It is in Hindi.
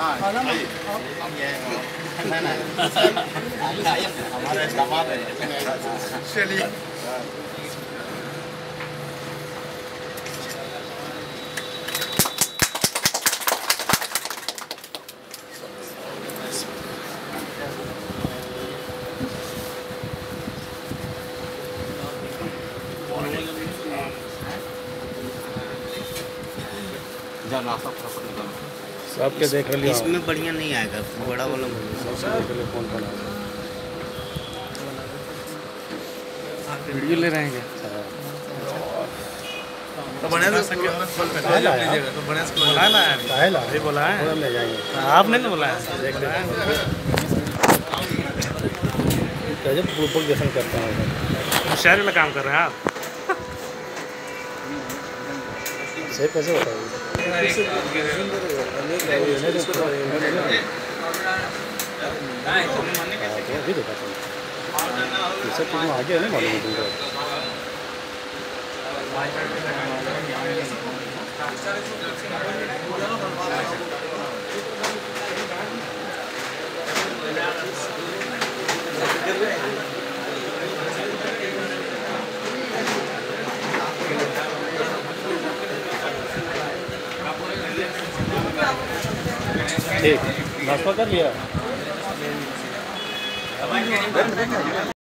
हमारे दामाद है। चलिए सबके देख लिया। इसमें बढ़िया नहीं आएगा, बड़ा वाला कौन कौन वीडियो ले रहे हैं क्या? तो बढ़िया से तो बढ़िया से बोला ना अभी बोला है ले जाएंगे। आपने नहीं बोला है, देख रहे हैं जब प्रोपगेशन करते हैं शहर में काम कर रहे हैं आप। सेव कैसे होता है? अभी देखा था ये सब चीज़ में आगे है ना, मालूम है तुमको? ठीक नाश्ता कर लिया।